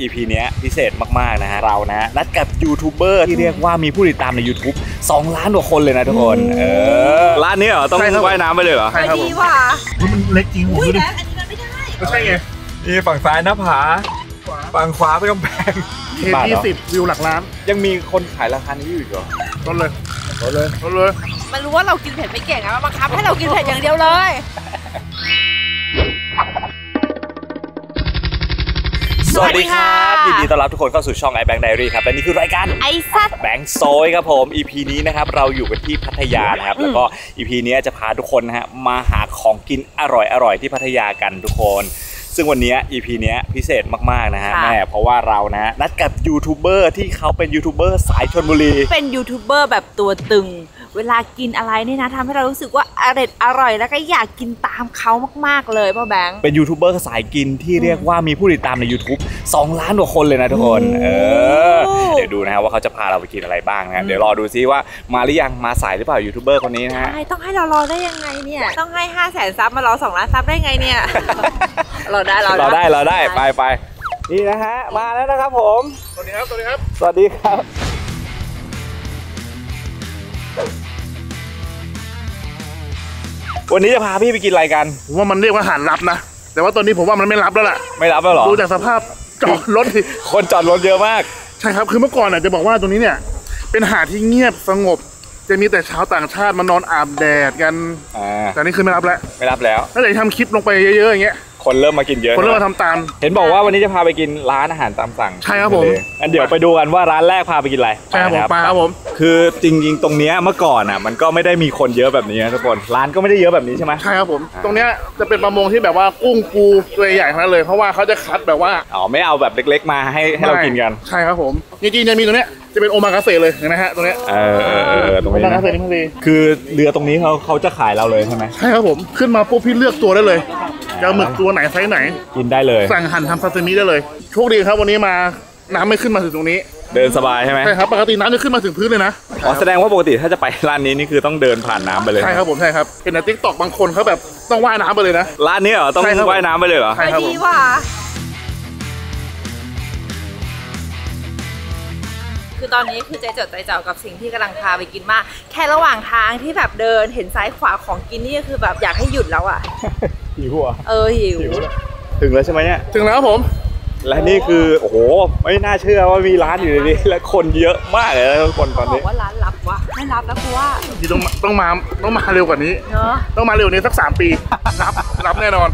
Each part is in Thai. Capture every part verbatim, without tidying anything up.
อี พี เนี้ยพิเศษมากๆนะฮะเรานะนัดกับยูทูบเบอร์ที่เรียกว่ามีผู้ติดตามใน YouTube สองล้านกว่าคนเลยนะทุกคนเออร้านนี้เหรอต้องว่ายน้ำไปเลยเหรอใช่ครับผมว่ามันเล็กจริงผมดูดิอันนี้มันไม่ได้ก็ใช่ไงนี่ฝั่งซ้ายหน้าผาฝั่งขวาเป็นกำแพงเทยี่สิบวิวหลักล้านยังมีคนขายราคานี้อยู่เหรอต้นเลยต้นเลยต้นเลยมันรู้ว่าเรากินเผ็ดไม่เก่งอะมันบังคับให้เรากินเผ็ดอย่างเดียวเลยสวัสดีครับยินดีต้อนรับทุกคนเข้าสู่ช่อง iBank Diary ครับและนี่คือรายการไอซัดแบงค์โซยครับผม อี พี นี้นะครับเราอยู่กันที่พัทยานะครับแล้วก็ อี พี นี้จะพาทุกคนนะฮะมาหาของกินอร่อยๆที่พัทยากันทุกคนซึ่งวันนี้ อี พี นี้พิเศษมากๆนะฮะแม่เพราะว่าเรานะนัดกับยูทูบเบอร์ที่เขาเป็นยูทูบเบอร์สายชลบุรีเป็นยูทูบเบอร์แบบตัวตึงเวลากินอะไรนี่นะทำให้เรารู้สึกว่าอร่อยอร่อยแล้วก็อยากกินตามเขามากๆเลยพ่อแบงค์เป็นยูทูบเบอร์สายกินที่เรียกว่ามีผู้ติดตามใน YouTube สองล้านกว่าคนเลยนะทุกคนเออเดี๋ยวดูนะฮะว่าเขาจะพาเราไปกินอะไรบ้างนะเดี๋ยวรอดูซิว่ามาหรือยังมาสายหรือเปล่ายูทูบเบอร์คนนี้นะฮะใช่ต้องให้เรารอได้ยังไงเนี่ยต้องให้ห้าแสนซับมารอสองล้านซับได้ไงเนี่ยเราได้เราได้เราได้เราได้ไปไปนี่นะฮะมาแล้วนะครับผมสวัสดีครับสวัสดีครับสวัสดีครับวันนี้จะพาพี่ไปกินอะไรกันผมว่ามันเรียกว่าอาหารลับนะแต่ว่าตอนนี้ผมว่ามันไม่ลับแล้วล่ะไม่ลับแล้วหรอดูจากสภาพจอดรถสิคนจอดรถเยอะมากใช่ครับคือเมื่อก่อนอ่ะจะบอกว่าตรงนี้เนี่ยเป็นหาดที่เงียบสงบจะมีแต่ชาวต่างชาติมานอนอาบแดดกันแต่นี่คือไม่รับแล้วไม่รับแล้วถ้าจะทำคลิปลงไปเยอะๆอย่างเงี้ยคนเริ่มมากินเยอะคนเริ่มมาทำตามเห็นบอกว่าวันนี้จะพาไปกินร้านอาหารตามสั่งใช่ครับผมงั้นเดี๋ยวไปดูกันว่าร้านแรกพาไปกินอะไรใช่ครับผมไปครับผมคือจริงๆตรงนี้เมื่อก่อนอ่ะมันก็ไม่ได้มีคนเยอะแบบนี้นะทุกคนร้านก็ไม่ได้เยอะแบบนี้ใช่ไหมใช่ครับผมตรงเนี้ยจะเป็นประมงที่แบบว่ากุ้งปูตัวใหญ่ทั้งนั้นเลยเพราะว่าเขาจะคัดแบบว่าอ๋อไม่เอาแบบเล็กๆมาให้ให้เรากินกันใช่ครับผมจริงๆจะมีตรงเนี้ยจะเป็นโอมากาเสะเลยเห็นไหมฮะตรงเนี้ยเออตรงนี้นะคือเรือตรงนี้เขาเขาจะขายเราเลยใช่ไหมใช่ครับผมขึ้นมาปุ๊บพี่เลือกตัวได้เลยจะหมึกตัวไหนไซส์ไหนกินได้เลยสั่งหั่นทำซาซิมิได้เลยโชคดีครับวันนี้มาน้ำไม่ขึ้นมาถึงตรงนี้เดินสบายใช่ไหมใช่ครับปกติน้ำจะขึ้นมาถึงพื้นเลยนะอ๋อแสดงว่าปกติถ้าจะไปร้านนี้นี่คือต้องเดินผ่านน้ำไปเลยใช่ครับผมใช่ครับเห็นในติ๊กต็อกบางคนเขาแบบต้องว่ายน้ำไปเลยนะร้านนี้เหรอต้องว่ายน้ำไปเลยเหรอใช่ครับผมคือตอนนี้คือใจจดใจจ่อกับสิ่งที่กำลังพาไปกินมากแค่ระหว่างทางที่แบบเดินเห็นซ้ายขวาของกินนี่คือแบบอยากให้หยุดแล้วอ่ะหิวอ่ะเออหิวถึงแล้วใช่ไหมเนี่ยถึงแล้วครับผมและนี่คือโอ้โหไม่น่าเชื่อว่ามีร้านอยู่ในนี้และคนเยอะมากเลยทุกคนตอนนี้บอกว่าร้านลับวะไม่รับแล้วเพราะว่าที่ต้องต้องมาต้องมาเร็วกว่านี้เนาะต้องมาเร็วนี้สักสามปีรับรับแน่นอน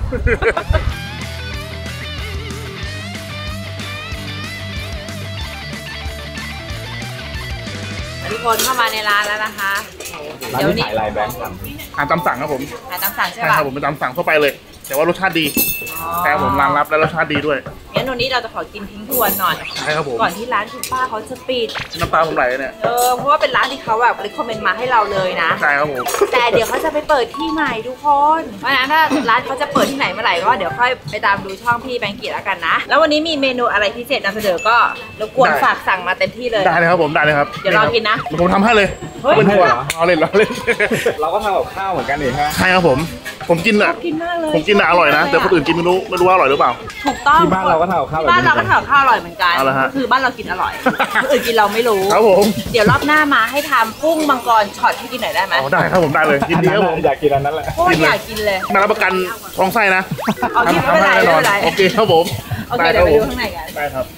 ทุกคนเข้ามาในร้านแล้วนะคะเดี๋ยวนี้ขายอะไรแบงค์อาหารตามสั่งครับผมอาหารตามสั่งใช่ป่ะใช่ครับผมเป็นตามสั่งทั่วไปเลยแต่ว่ารสชาติดีแค่ผมร้านรับแล้วรสชาติดีด้วยงั้นวันนี้เราจะขอกินทิ้งทวนหน่อยใช่ครับผมก่อนที่ร้านคุณป้าเขาจะปิดน้ำตาผมไหลเนี่ยเออเพราะว่าเป็นร้านที่เขาแบบรีคอมเมนต์มาให้เราเลยนะใช่ครับผมแต่เดี๋ยวเขาจะไปเปิดที่ใหม่ทุกคนเพราะฉะนั้นถ้าร้านเขาจะเปิดที่ไหนเมื่อไหร่ก็เดี๋ยวค่อยไปตามดูช่องพี่แบงกี้แล้วกันนะแล้ววันนี้มีเมนูอะไรพิเศษนำเสนอก็รบกวนฝากสั่งมาเต็มที่เลยได้เลยครับผมได้เลยครับเดี๋ยวรอกินนะผมทำให้เลยเป็นหัวเราเล่นเราเล่นเราก็ทำกับข้าวเหมือนกันนี่ฮะใช่ครับผมผมกินอ่ะผมกินอ่ะอร่อยนะแต่คนอื่นกินไม่รู้ไม่รู้ว่าอร่อยหรือเปล่าถูกต้องที่บ้านเราก็ทำกับข้าวบ้านเราก็ทำกับข้าวอร่อยเหมือนกันคือบ้านเรากินอร่อยคนอื่นกินเราไม่รู้ครับผมเดี๋ยวรอบหน้ามาให้ทำกุ้งมังกรช็อตให้กินหน่อยได้ไหมได้ครับผมได้เลยกินดีครับผมอยากกินอันนั้นแหละโคตรอยากกินเลยมารับประกันท้องไส้นะเอากินไม่เป็นไรไม่เป็นไรโอเคครับผมโอเคเดี๋ยวไปดูข้างในกันได้ครับ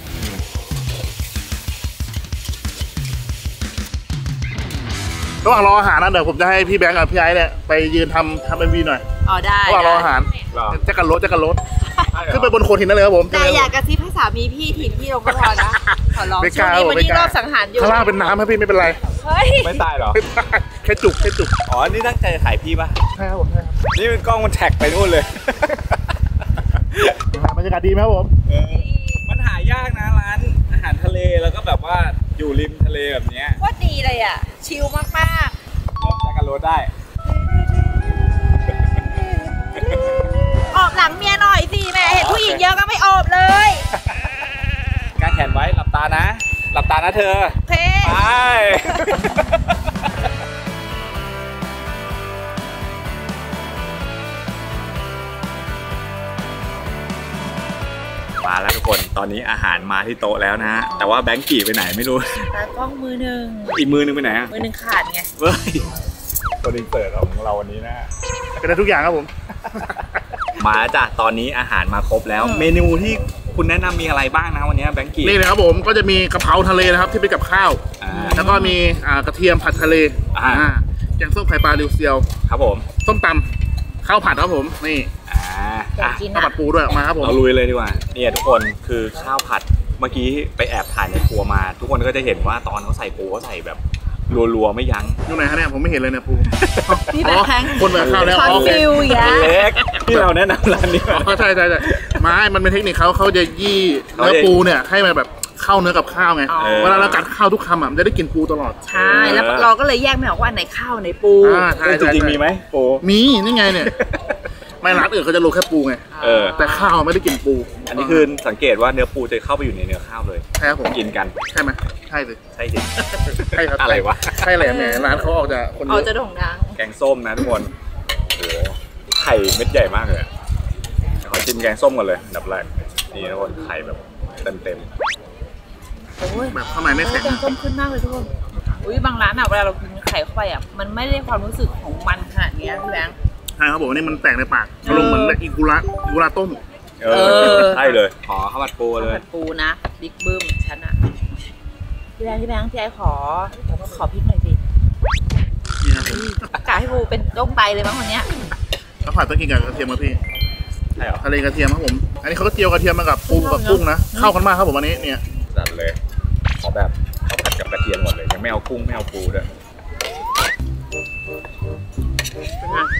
ระหว่างรออาหารนะเดี๋ยวผมจะให้พี่แบงค์กับพี่ไอ้เนี่ยไปยืนทำทำเอ็มวีหน่อยอ๋อได้ระหว่างรออาหารจะกันรถจะกันรถขึ้นไปบนโขดหินนั่นเลยครับผมแต่อยากกระซิบให้สามีพี่ถีบพี่ลงก็พอนะขอร้องช่วงนี้วันนี้รอบสังหารอยู่ข้างล่างเป็นน้ำให้พี่ไม่เป็นไรเฮ้ยไม่ตายหรอไม่ตายแค่จุกแค่จุกอ๋อนี่ตั้งใจจะถ่ายพี่ป่ะใช่ครับผมใช่ครับนี่เป็นกล้องมันแท็กไปนู่นเลยบรรยากาศดีไหมครับผมมันหายากนะร้านอาหารทะเลแล้วก็แบบว่าอยู่ริมทะเลแบบนี้ว่าดีเลยอ่ะชิลมากๆเริ่มจะกันรถได้ออบหลังเมียหน่อยสิแม่เห็นผู้หญิงเยอะก็ไม่ออบเลยกางแขนไว้หลับตานะหลับตานะเธอโอเคไปมาแล้วทุกคนตอนนี้อาหารมาที่โต๊ะแล้วนะฮะแต่ว่าแบงค์กี่ไปไหนไม่รู้ตากล้องมือหนึ่งอีกมือนึงไปไหนอะมือหนึ่งขาดไงเฮ้ยตัวอินเสิร์ตของเราวันนี้นะเป็นได้ทุกอย่างครับผมมาจ้ะตอนนี้อาหารมาครบแล้ว เมนูที่คุณแนะนำมีอะไรบ้างนะวันนี้แบงค์กี่นี่นะครับผมก็จะมีกะเพราทะเลนะครับที่เป็นกับข้าวอ่าแล้วก็มีอ่ากระเทียมผัดทะเลอ่าอ่าแกงส้มไข่ปลาริวเซียวครับผมส้มตำข้าวผัดครับผมนี่อ่าอยากกินข้าวอ่ะผัดปูด้วยมาครับผมเราลุยเลยดีกว่าเนี่ยทุกคนคือข้าวผัดเมื่อกี้ไปแอบถ่ายในครัวมา ทุกคนก็จะเห็นว่าตอนเขาใส่ปูเขาใส่แบบรัวๆไม่ยั้งอยู่ไหนฮะเนี่ยผมไม่เห็นเลยเนี่ยปูพี่แบงค์คนแบบข้าวแล้วคอนอ๋อฟิวอย่างเล็กที่เราแนะนำร้านนี้อ๋อใช่ใช่ใช่ไม่มันเป็นเทคนิคเขาเขาจะยี่เขาเนื้อจะปูเนี่ยให้มันแบบเข้าเนื้อกับข้าวไงอ๋อเวลาเรากัดข้าวทุกคำอ่ะมันจะได้กินปูตลอดใช่แล้วเราก็เลยแยกไม่ออกว่าอันไหนข้าวอันไหนปูอ่าใช่จริงๆมีไหมปูมีนี่ไงเนี่ยไม่ร้านอื่นเขาจะโรยแค่ปูไงเออแต่ข้าวไม่ได้กินปูอันนี้คือสังเกตว่าเนื้อปูจะเข้าไปอยู่ในเนื้อข้าวเลยใช่ครับผมกินกันใช่ไหมใช่สิใช่สิใช่ครับอะไรวะใช่แหละแหมร้านเขาออกจากคนเยเอาอะจะโด่งดังแกงส้มนะทุกคนโอ้โหไข่เม็ดใหญ่มากเลยอะขอชิมแกงส้มก่อนเลยอันดับแรกนี่ทุกคนไข่แบบเต็มโอ้ยแบบข้างในไม่แข็งแกงส้มขึ้นมากเลยทุกคนอุ้ยบางร้านอ่ะเวลาเรากินไข่เข้าไปอ่ะมันไม่ได้ความรู้สึกของมันขนาดเนี้ยพี่แบงค์ใช่ครับผมนี่มันแตกในปากอารมณ์เหมือนอิกุระอิกุระต้มๆเอเอออใช่เลยขอข้าวผัดปูเลยผัดปูนะบิ๊กบึ้มฉันอ่ะพี่แบงค์พี่แบงค์พี่ไอขอขอพริกหน่อยสินี่ครับผมกะให้ปูเป็นต้มไตเลยมั้งวันเนี้ยข้าวผัดต้องกินกับกระเทียมครับพี่ใช่เหรอทะเลกระเทียมครับผม อันนี้เขาก็เจียวกระเทียมมากับปูกับกุ้งนะเข้ากันมากครับผมอันนี้เนี่ยจัดเลยขอแบบข้าวผัดกับกระเทียมหมดเลยยังไม่เอากุ้งไม่เอาปูด้วยเป็นไง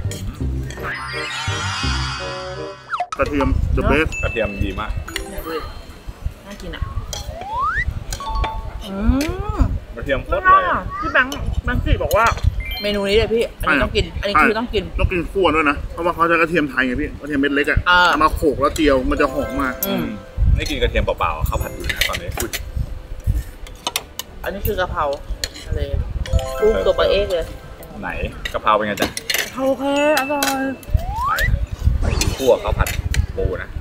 กระเทียม the best กระเทียมดีมากเนี่ยดูดิน่ากินอ่ะอืมกระเทียมโคไม่ตรอได้ร่อยอ่ะพี่แบงค์บางที่บอกว่าเมนูนี้เลยพี่อันนี้ต้องกินอันนี้คือต้องกินต้องกินคั่วด้วยนะเพราะว่าเขาจะกระเทียมไทยไงพี่กระเทียมเม็ดเล็กอ่ะอ่าเอามาโขลกแล้วเจียวมันจะหอมมากอืมไม่กินกระเทียมเปล่าๆข้าวผัดอยู่นะตอนนี้อุ๊ยอันนี้คือกะเพราทะเลกุ้งตัวปลาเอกเลยไหนกะเพราเป็นไงจ๊ะโอเคอร่อยไปไปคั่วข้าวผัดปูนะ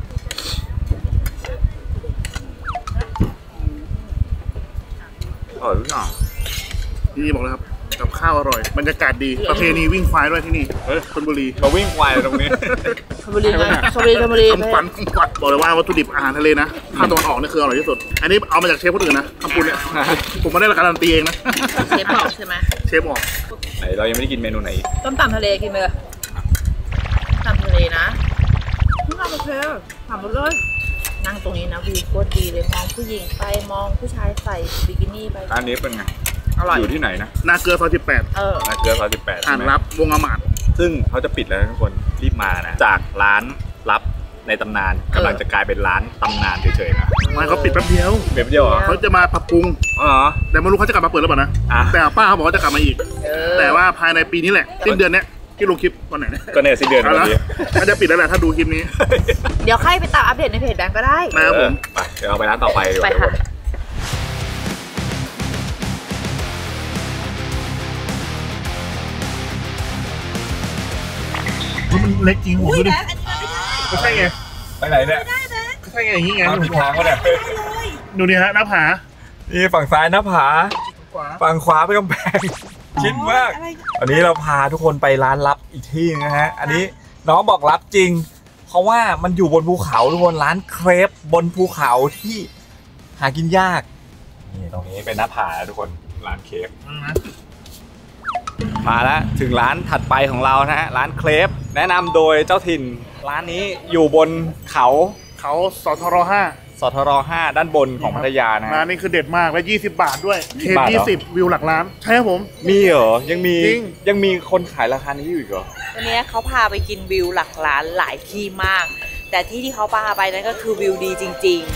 อร่อยทุกอย่างที่นี่บอกเลยครับกับข้าวอร่อยบรรยากาศดีประเพณีวิ่งควายด้วยที่นี่เฮ้ยชลบุรีมาวิ่งควายตรงนี้ชลบุรีนะชลบุรีชลบุรีคำขวัญคำขวัญบอกเลยว่าวัตถุดิบอาหารทะเลนะภาคตะวันออกนี่คืออร่อยที่สุด อันนี้เอามาจากเชฟคนอื่นนะคำพูดเนี่ยผมไม่ได้การันตีเองนะเชฟบอกใช่ไหมเชฟบอกไหนเรายังไม่ได้กินเมนูไหนอีกต้มตำทะเลกินไปเลยตำทะเลนะต้มตำโอเคถามมาเลยนั่งตรงนี้นะวิวโคตรดีเลยมองผู้หญิงไปมองผู้ชายใส่บิกินี่ไปร้านนี้เป็นไงอร่อยอยู่ที่ไหนนะนาเกลือซอยสิบแปดเออนาเกลือซอยสิบแปดอ่านรับวงอมาดซึ่งเขาจะปิดแล้วนะทุกคนรีบมานะจากร้านลับในตำนานกำลังจะกลายเป็นร้านตำนานเฉยๆนะมันเขาปิดแป๊บเดียวเบบเดียวเหรอเขาจะมาปรับปรุงอ๋อแต่ไม่รู้เขาจะกลับมาเปิดหรือเปล่านะอ่ะแต่ป้าเขาบอกว่าจะกลับมาอีกเออแต่ว่าภายในปีนี้แหละสิ้นเดือนเนี้ยที่ลงคลิปวันไหนเนี่ยก็เนี่ยสิ้นเดือนเอาวันละนี้มันจะปิดแล้วแหละถ้าดูคลิปนี้เดี๋ยวใครไปตามอัปเดตในเพจแบงก์ก็ได้นะครับผมเออไปเดี๋ยวเราไปร้านต่อไปดีกไปว่าทุกค่ะมันเล็กจริงผมดูดิก็ใช่ไงไปไหนเนี่ยก็ใช่ไงอย่างงี้ไงมาผิดทางก็เนี่ยดูนี่ฮะหน้าผานี่ฝั่งซ้ายหน้าผาขวาฝั่งขวาเป็นกำแพงชิดมากวันนี้เราพาทุกคนไปร้านลับอีกที่นึงนะฮะอันนี้น้องบอกลับจริง เพราะว่ามันอยู่บนภูเขาทุกคนร้านเครปบนภูเขาที่หากินยากนี่ตรงนี้เป็นหน้าผาทุกคนร้านเครปมาแล้วถึงร้านถัดไปของเรานะฮะร้านเครปแนะนำโดยเจ้าถิ่นร้านนี้อยู่บนเขาเขาสทรห้าสทรห้าด้านบนของพัทยานะร้านฮะนี้คือเด็ดมากและยี่สิบบาทด้วยเทยี่สิบบาทเหรอยี่สิบวิวหลักล้านใช่ครับผมมีเหรอยังมีจริงยังมีคนขายราคานี้อยู่อีกเหรอวันนี้เขาพาไปกินวิวหลักล้านหลายที่มาก แต่ที่ที่เขาพาไปนั้นก็คือวิวดีจริง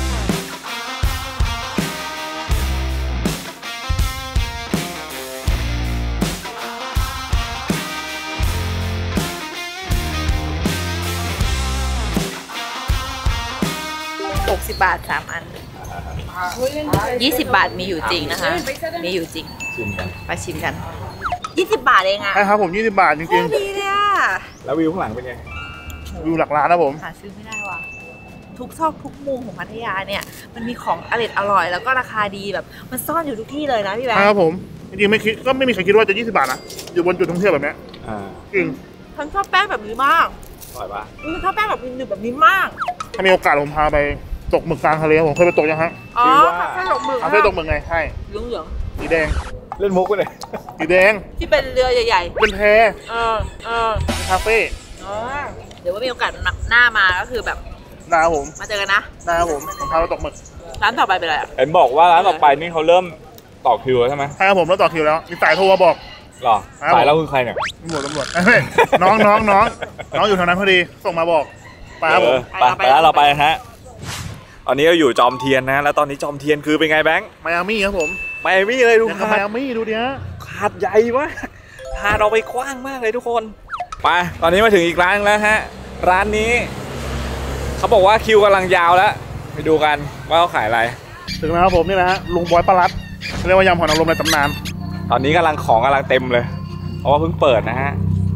ๆ หกสิบบาทสามอัน ยี่สิบบาทมีอยู่จริงนะคะ มีอยู่จริงชิมกันไปชิมกัน ยี่สิบบาทเองอะใช่ครับผมยี่สิบบาทจโคริงตรดีเลยอะแล้ววิวข้างหลังเป็นไงๆวิวหลักล้านนะผมหาซื้อไม่ได้ว่ะทุกซอกทุกมุมของพัทยาเนี่ยมันมีของอร่อยอร่อยแล้วก็ราคาดีแบบมันซ่อนอยู่ทุกที่เลยนะพี่แบงค์ครับผมจริงๆไม่คิดก็ไม่มีใครคิดว่าจะยี่สิบบาทนะอยู่บนจุดท่องเที่ยวแบบนี้จริงฉันชอบแป้งแบบนี้มากอร่อยปะฉันชอบแป้งแบบหนึบๆแบบนี้มากถ้ามีโอกาสผมพาไปตกหมึกกลางทะเลผมเคยไปตกยังฮะอ๋อคาเฟ่ตกหมึกคาเฟ่ตกหมึกไงใช่เหลืองเหลืองสีแดงเล่นมุกไปเลยสีแดงที่เป็นเรือใหญ่ๆเป็นแพเออเออคาเฟ่อ๋อเดี๋ยวว่ามีโอกาสหน้ามาก็คือแบบหน้าผมมาเจอกันนะหน้าผมผมพาไปตกหมึกร้านต่อไปเป็นอะไรเห็นบอกว่าร้านต่อไปนี่เขาเริ่มต่อคิวแล้วใช่ไหมใช่ครับผมแล้วต่อคิวแล้วมีสายโทรมาบอกหรอสายแล้วคือใครเนี่ยตำรวจตำรวจน้องน้องน้องน้องอยู่แถวนั้นพอดีส่งมาบอกไปครับผมไปไปแล้วเราไปฮะตอนนี้เราอยู่จอมเทียนนะแล้วตอนนี้จอมเทียนคือเป็นไงแบงค์ไมอามี่ครับผมไมอามี่เลยดูหาดไมอามี่ดูดิฮะหาดใหญ่มากหาดเราไปกว้างมากเลยทุกคนไปตอนนี้มาถึงอีกร้านแล้วฮะร้านนี้เขาบอกว่าคิวกำลังยาวแล้วไปดูกันว่าเขาขายอะไรถึงแล้วครับผมนี่นะฮะลุงบอยปลาลัดเรียกว่ายำหอยนางรมในตำนานตอนนี้กำลังของกำลังเต็มเลยเพราะว่าเพิ่งเปิดนะฮะ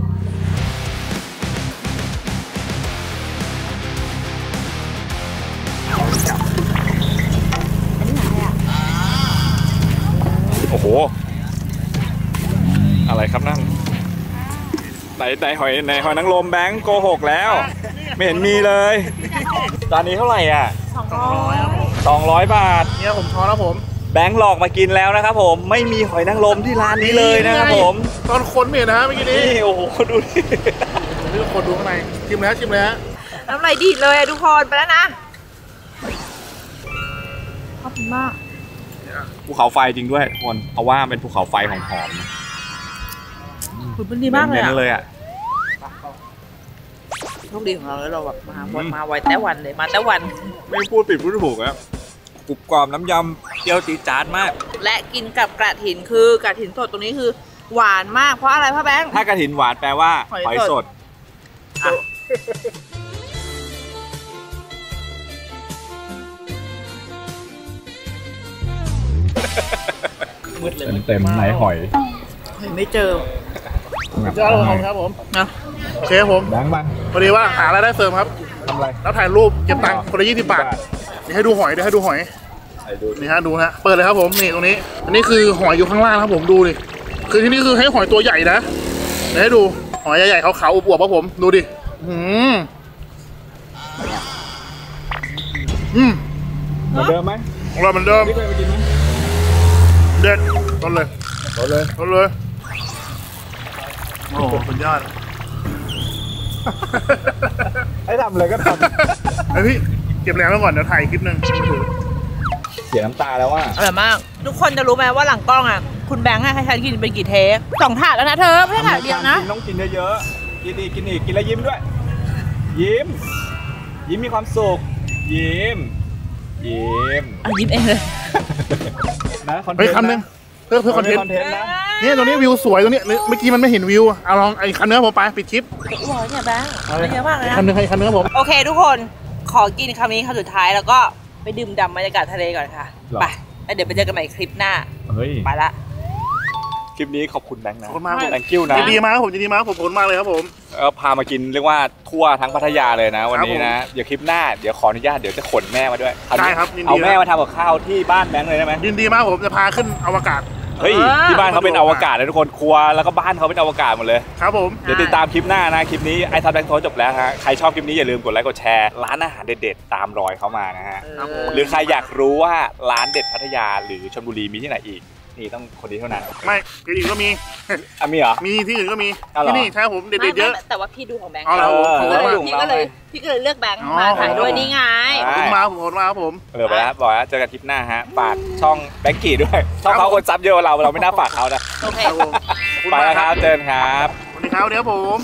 โอ้โหอะไรครับนั่นไหนไหนหอยไหนหอยนางรมแบงค์โกหกแล้วไม่เห็นมีเลยจานนี้เท่าไหร่อ่ะสองร้อยสองร้อยบาทเนี่ยผมช้อนแล้วผมแบงค์หลอกมากินแล้วนะครับผมไม่มีหอยนางรมที่ร้านนี้เลยนะครับผมตอนคนไม่เห็นนะเมื่อกี้นี้โอ้โหดูดินี่คนดูข้างในชิมแล้วชิมแล้วน้ำลายดีดเลยทุกคนไปแล้วนะขอบคุณมากภูเขาไฟจริงด้วยทุกคนเพราะว่าเป็นภูเขาไฟหอมๆคุณเป็นดีมากเลยอ่ะเลยอ่ะโชคดีของเราแล้วเราแบบมาวันมาไวแต่วันเลยมาแต่วันไม่พูดผิดพูดถูกครับกรุบกรอบน้ำยำเกี๊ยวตีจานมากและกินกับกระถินคือกระถินสดตรงนี้คือหวานมากเพราะอะไรพ่อแบงค์ถ้ากระถินหวานแปลว่าหอยสดมืดเลยเต็มไหนหอยไม่เจอเจอแล้วครับผมนะโอเคผมดังบ้างพอดีว่าหาอะไรได้เสริมครับทำอะไรแล้วถ่ายรูปเก็บตังค์คนละยี่สิบบาทนี่ให้ดูหอยด้วยให้ดูหอยนี่ฮะดูฮะเปิดเลยครับผมนี่ตรงนี้อันนี้คือหอยอยู่ข้างล่างครับผมดูดิคือที่นี่คือให้หอยตัวใหญ่นะเดี๋ยวให้ดูหอยใหญ่ๆขาวๆอวบๆครับผมดูดิอืมอืมเหมือนเดิมไหมของเราเหมือนเดิมเด็ดต้นเลยต้นเลยต้นเลยโอ้โหสุดยอดให้ทำเลยก็ทำไอพี่เก็บแรงไว้ก่อนเดี๋ยวถ่ายคลิปนึงเสียน้ำตาแล้วว่าอร่อยมากทุกคนจะรู้ไหมว่าหลังกล้องอ่ะคุณแบงค์ให้ฉันกินเป็นกี่เทปสองถาดแล้วนะเธอไม่ใช่ถาดเดียวนะต้องกินเยอะๆกินอีกกินอีกกินแล้วยิ้มด้วยยิ้มยิ้มมีความสุขยิ้มยิ้มยิ้มเองเลยนะคอนเทนต์คำนึงเพื่อเพื่อคอนเทนต์นี่ตรงนี้วิวสวยตรงนี้เมื่อกี้มันไม่เห็นวิวเอาลองไอ้คันเนื้อผมไปปิดคลิปโอ้โหเนี่ยแบงค์เยอะมากเลยนะคันเนื้อคันเนื้อผมโอเคทุกคนขอกินคำนี้คำสุดท้ายแล้วก็ไปดื่มด่ำบรรยากาศทะเลก่อนค่ะไปแล้วเดี๋ยวไปเจอกันใหม่คลิปหน้าไปละคลิปนี้ขอบคุณแบงค์นะขอบคุณมากแบงค์กิ้วนะดีมากผมดีมากผมขอบคุณมากเลยครับผมเออพามากินเรียกว่าทั่วทั้งพัทยาเลยนะวันนี้นะเดี๋ยวคลิปหน้าเดี๋ยวขออนุญาตเดี๋ยวจะขนแม่มาด้วยได้ครับเอาแม่มาทำกับข้าวที่บ้านแบงค์เลยได้ไหมยินดีมากผมจะพาขึ้นอวกาศเฮ้ยที่บ้านเขาเป็นอวกาศเลยทุกคนครัวแล้วก็บ้านเขาเป็นอวกาศหมดเลยครับผมเดี๋ยวติดตามคลิปหน้านะคลิปนี้ไอ้ทับแบงค์โทจบแล้วฮะใครชอบคลิปนี้อย่าลืมกดไลค์กดแชร์ร้านอาหารเด็ดๆตามรอยเขามานะฮะหรือใครอยากรู้ว่าร้านเด็ดพัทยาหรือชลบุรีมีที่ไหนอีกนี่ต้องคนนี้เท่านั้นไม่ที่อื่นก็มีอ่ะมีเหรอมีที่อื่นก็มีที่นี่ใช่ผมเด็ดๆเยอะแต่ว่าพี่ดูของแบงค์พี่ก็เลยพี่ก็เลยเลือกแบงค์มาถ่ายด้วยนี่ไงผมมาผมมาครับผมเออไปแล้วบอกแล้วเจอกันคลิปหน้าฮะฝากช่องแบงค์กี่ด้วยช่องเขาคนซับเยอะกว่าเราเราไม่น่าฝากเขานะโอเคไปแล้วครับเจนครับสวัสดีครับเดี๋ยวผม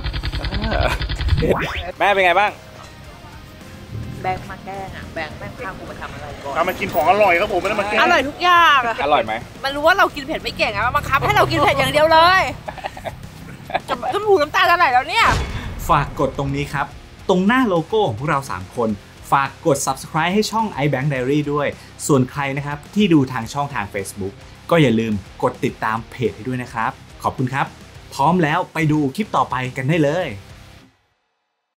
แม่เป็นไงบ้างแบงค์มาแกล้งอ่ะแบงค์แม่งพากูมาทำอะไรก่อนทำมากินของอร่อยครับผมไม่ได้มาแกล้งอร่อยทุกอย่างอะอร่อยไหมมันรู้ว่าเรากินเผ็ดไม่เก่งอะมันบังคับให้เรากินเผ็ดอย่างเดียวเลยจะจะหูน้ำตาจะไหลแล้วเนี่ยฝากกดตรงนี้ครับตรงหน้าโลโก้ของพวกเราสามคนฝากกด ซับสไครบ์ ให้ช่อง iBank Diary ด้วยส่วนใครนะครับที่ดูทางช่องทาง Facebook ก็อย่าลืมกดติดตามเพจให้ด้วยนะครับขอบคุณครับพร้อมแล้วไปดูคลิปต่อไปกันได้เลย